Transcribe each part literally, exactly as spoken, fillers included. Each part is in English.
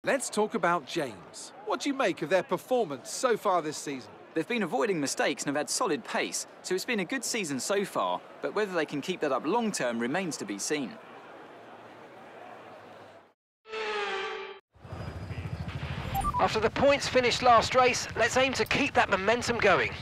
Let's talk about James. What do you make of their performance so far this season? They've been avoiding mistakes and have had solid pace, so it's been a good season so far, but whether they can keep that up long-term remains to be seen. After the points finished last race, let's aim to keep that momentum going.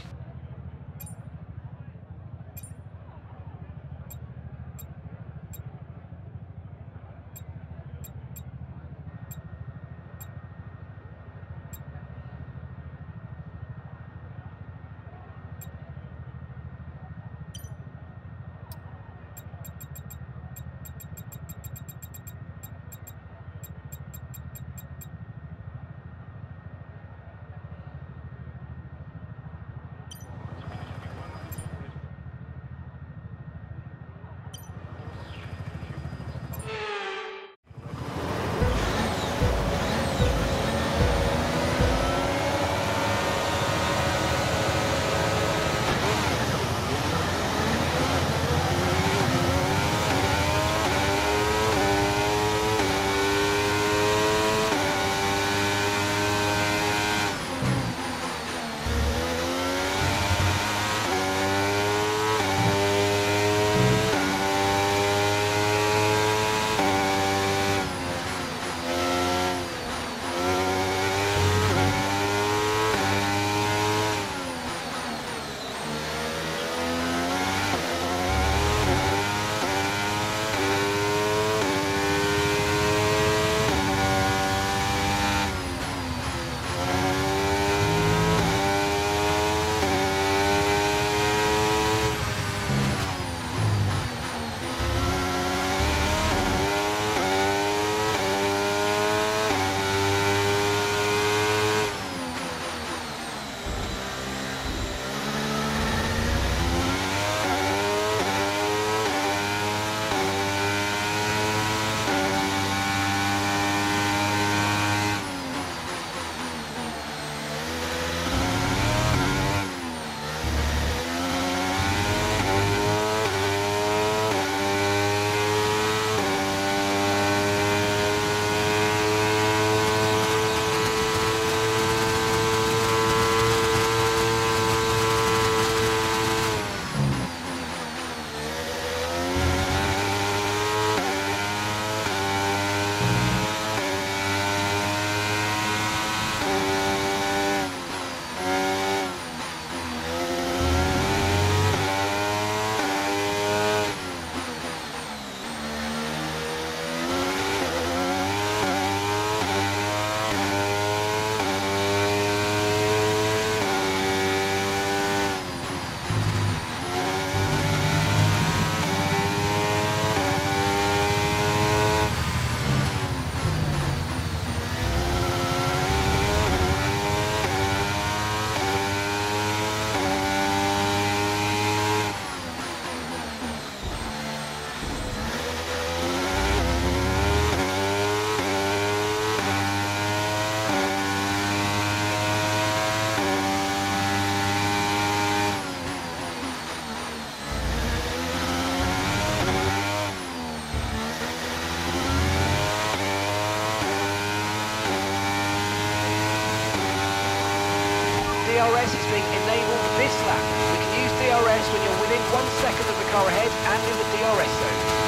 D R S is being enabled this lap. We can use D R S when you're within one second of the car ahead and in the D R S zone.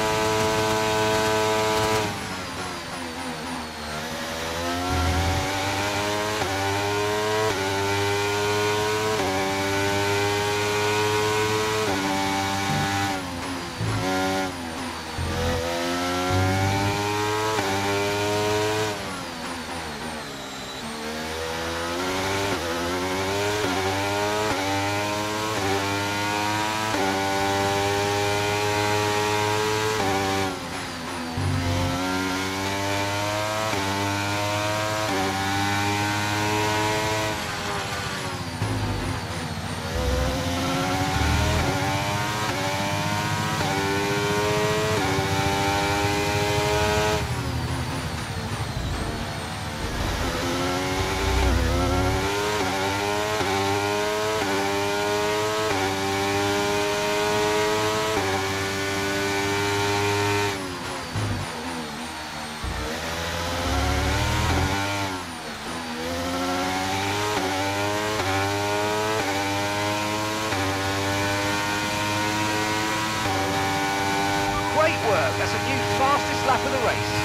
lap of the race.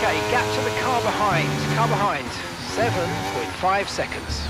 Okay, gap to the car behind. Car behind, seven point five seconds.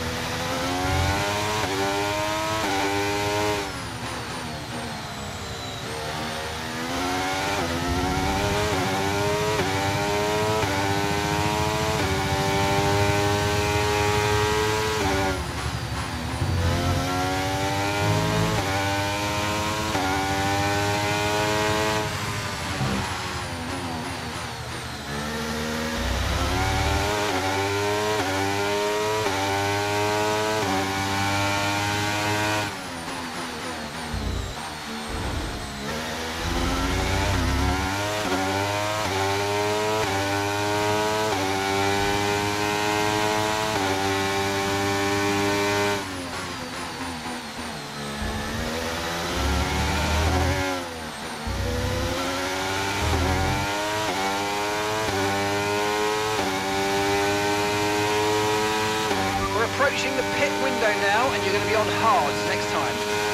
Approaching the pit window now, and you're going to be on hards next time.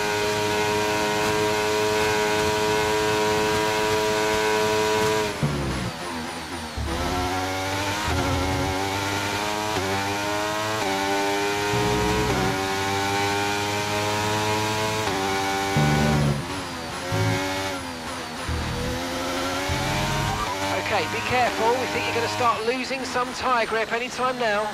Okay, be careful. We think you're going to start losing some tyre grip any time now.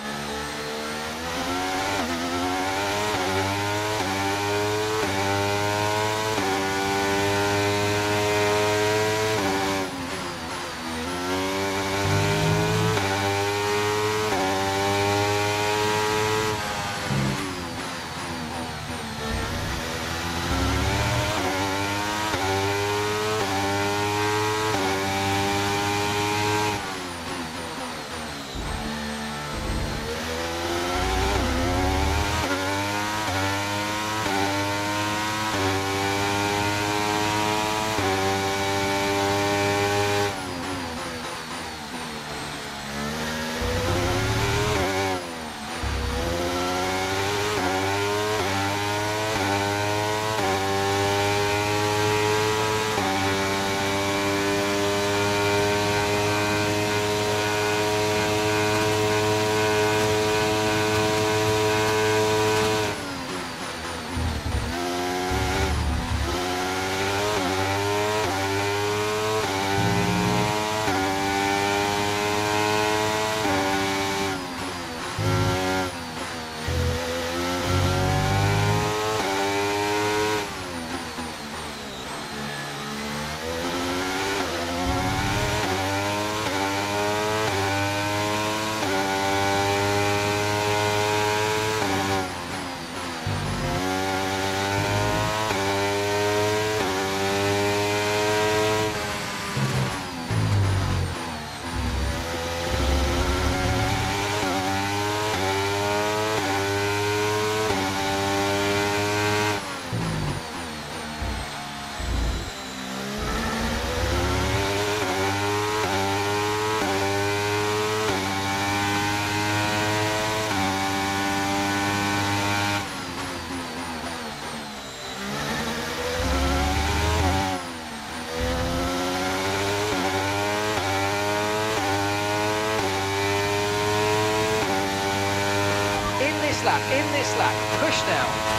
lap, in this lap, push now.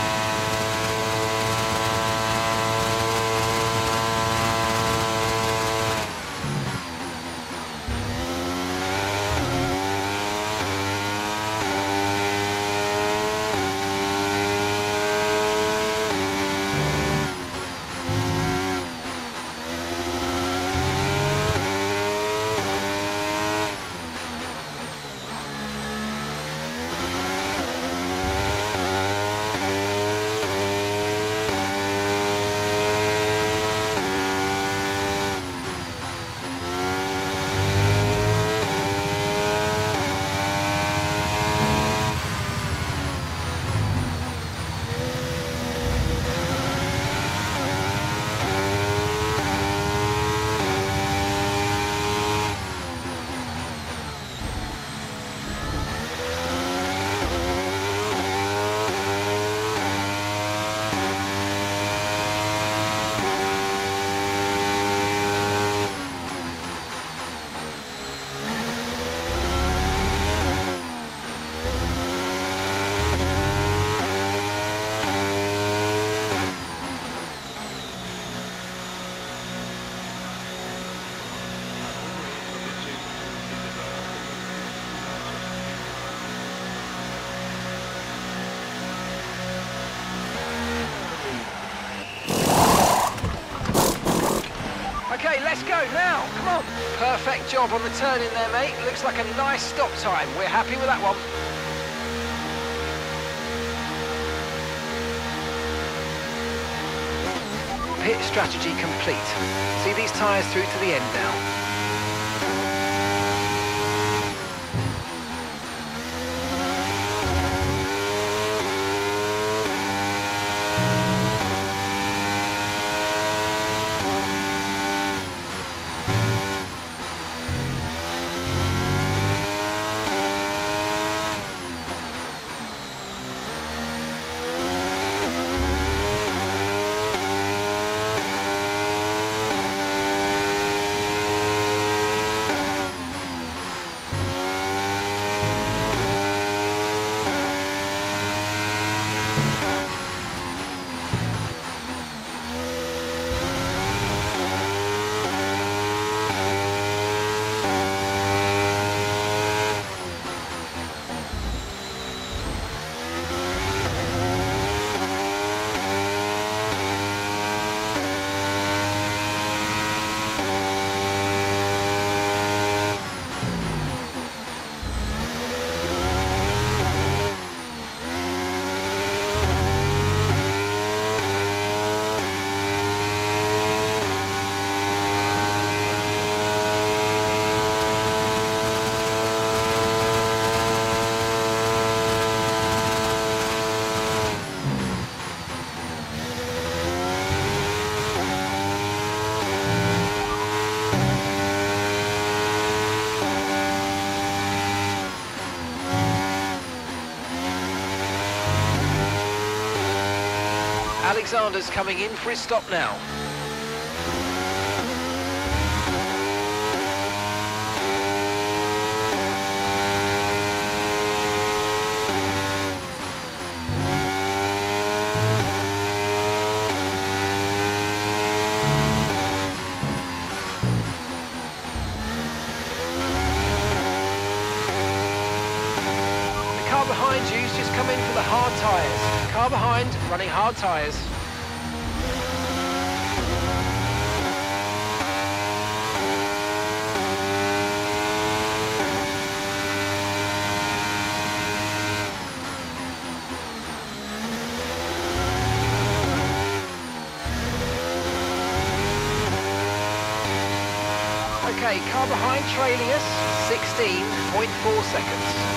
Okay, let's go now. Come on. Perfect job on the turn in there, mate. Looks like a nice stop time. We're happy with that one. Pit strategy complete. See these tyres through to the end now. Alexander's coming in for his stop now. The car behind you's just come in for the hard tyres. Car behind, running hard tyres. Okay, car behind trailing us, sixteen point four seconds.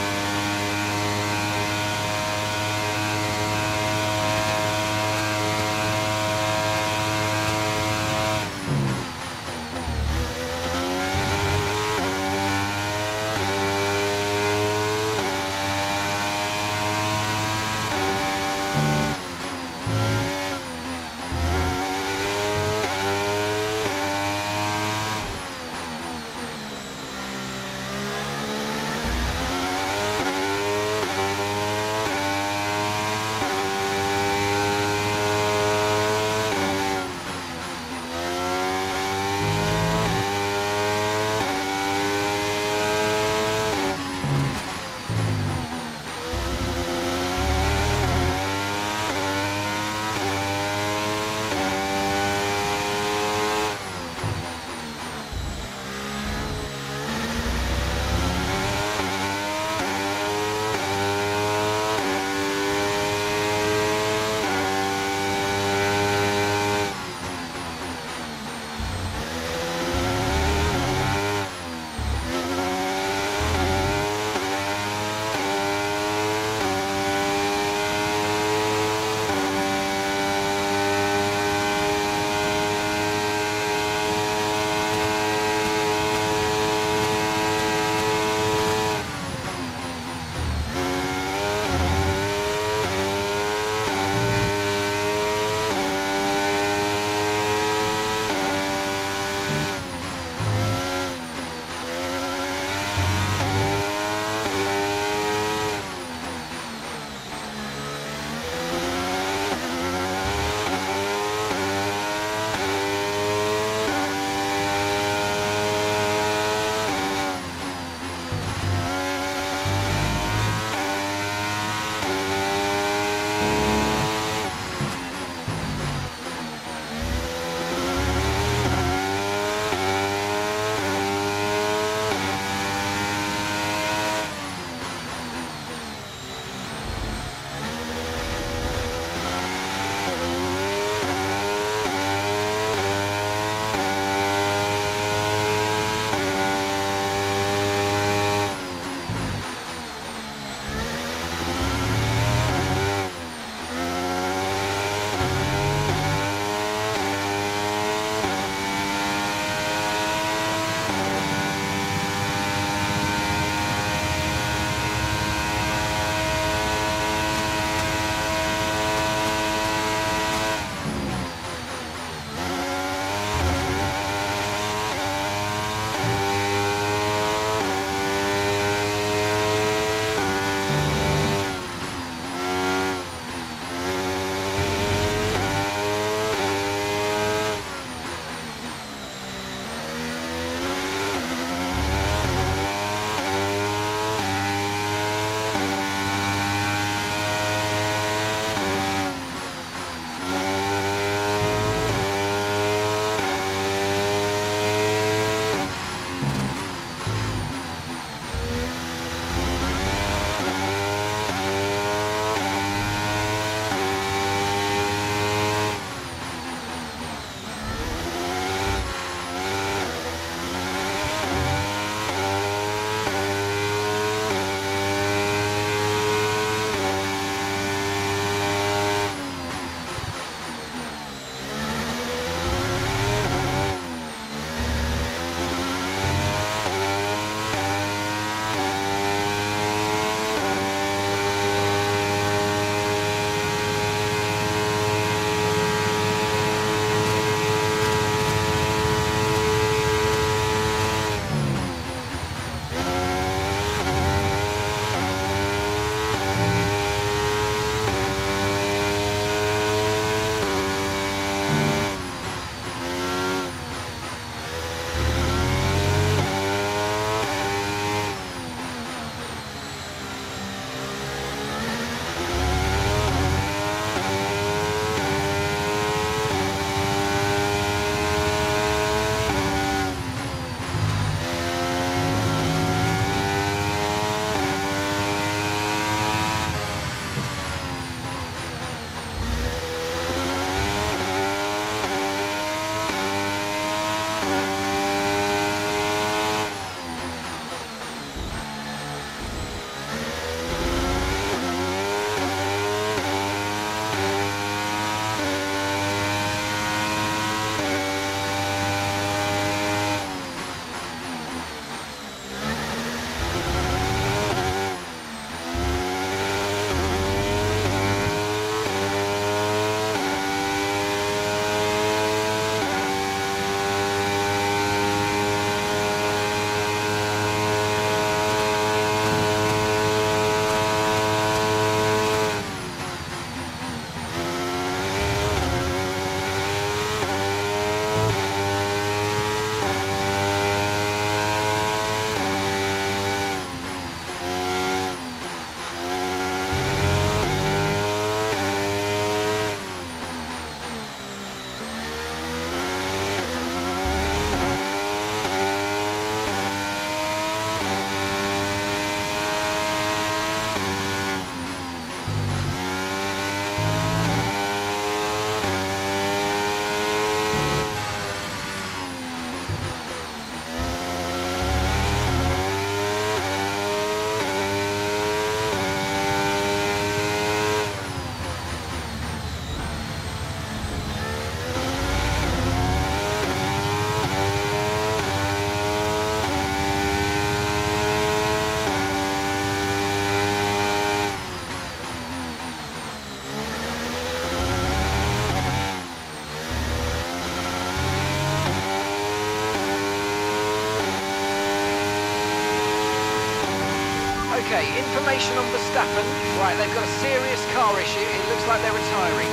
Okay, information on Verstappen. Right, they've got a serious car issue. It looks like they're retiring.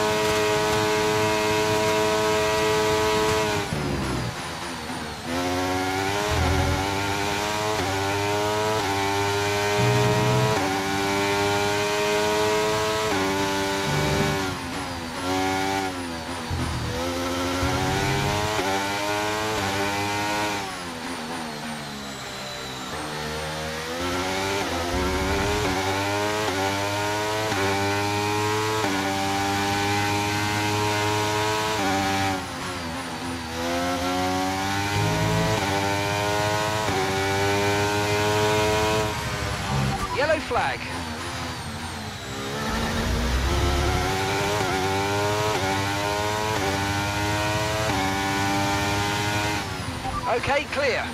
Yellow flag. Okay, clear.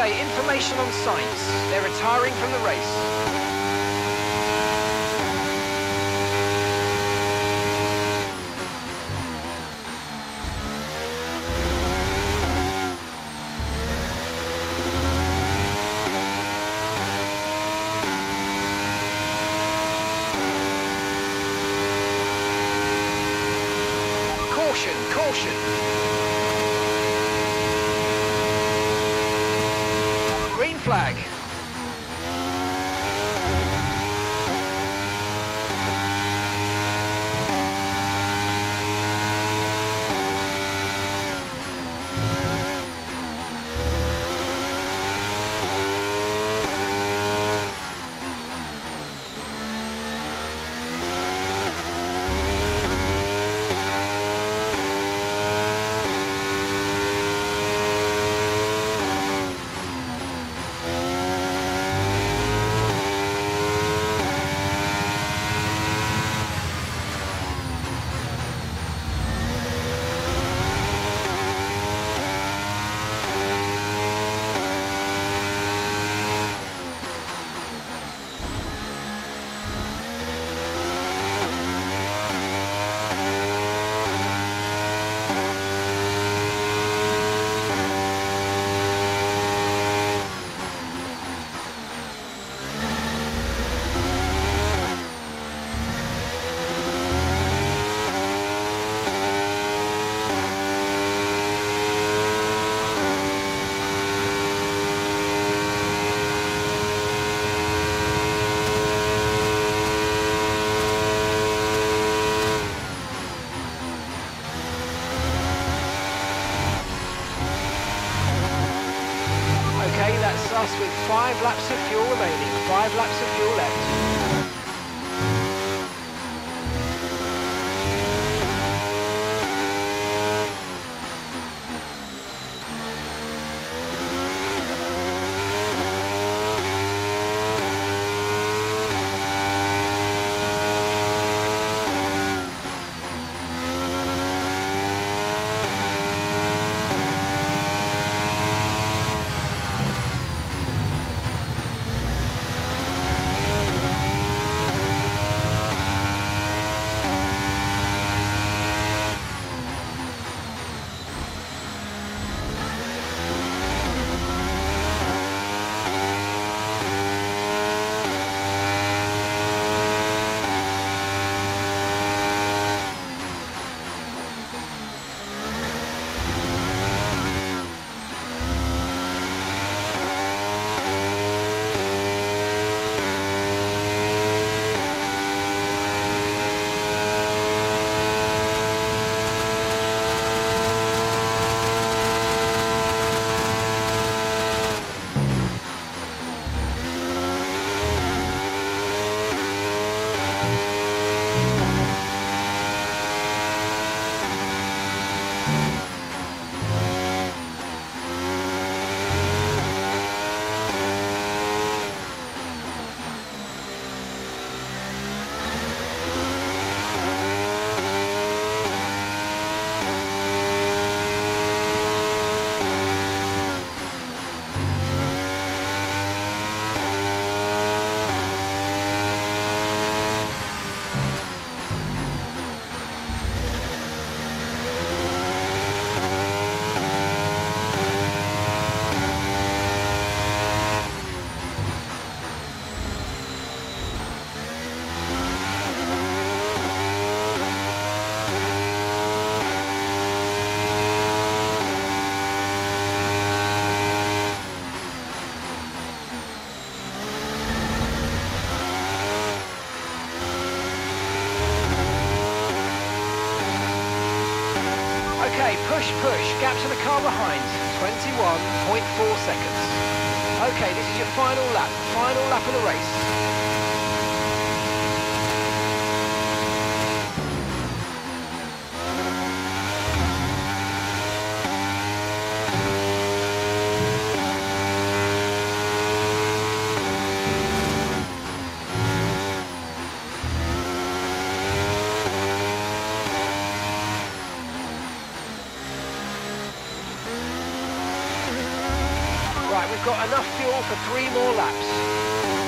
Okay, information on Sainz. They're retiring from the race. Caution, caution. Green flag. Okay, that's us with five laps of fuel remaining. Five laps of fuel left. Okay, push, push. Gap to the car behind. twenty-one point four seconds. Okay, this is your final lap. Final lap of the race. Right, we've You've got enough fuel for three more laps.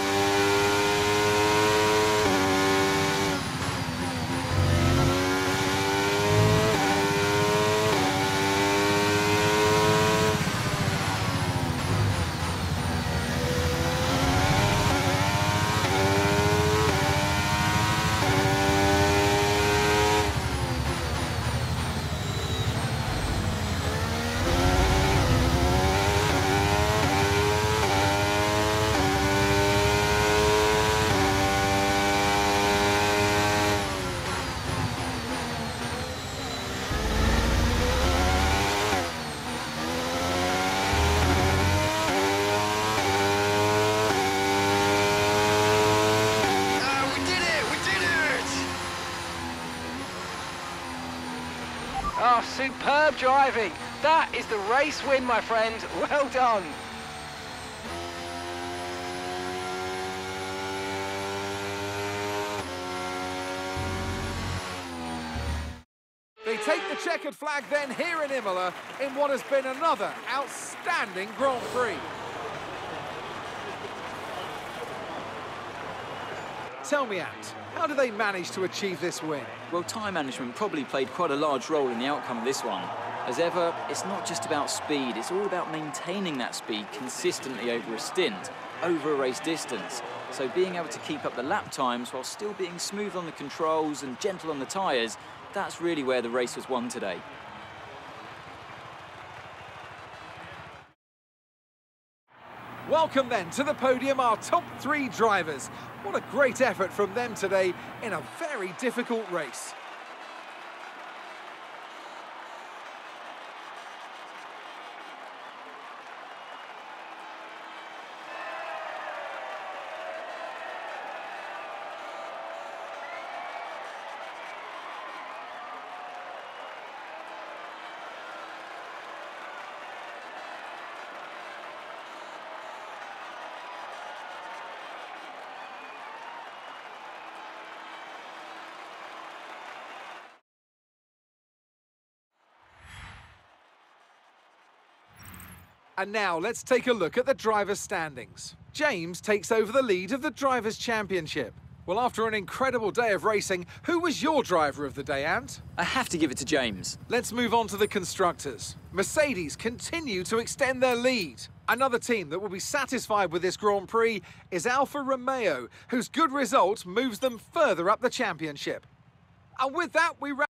Oh, superb driving. That is the race win, my friend. Well done. They take the checkered flag then here in Imola in what has been another outstanding Grand Prix. Tell me, Ant, how do they manage to achieve this win? Well, time management probably played quite a large role in the outcome of this one. As ever, it's not just about speed, it's all about maintaining that speed consistently over a stint, over a race distance. So being able to keep up the lap times while still being smooth on the controls and gentle on the tyres, that's really where the race was won today. Welcome then to the podium, our top three drivers. What a great effort from them today in a very difficult race. And now let's take a look at the drivers' standings. James takes over the lead of the Drivers' Championship. Well, after an incredible day of racing, who was your driver of the day, Ant? I have to give it to James. Let's move on to the constructors. Mercedes continue to extend their lead. Another team that will be satisfied with this Grand Prix is Alfa Romeo, whose good result moves them further up the championship. And with that, we wrap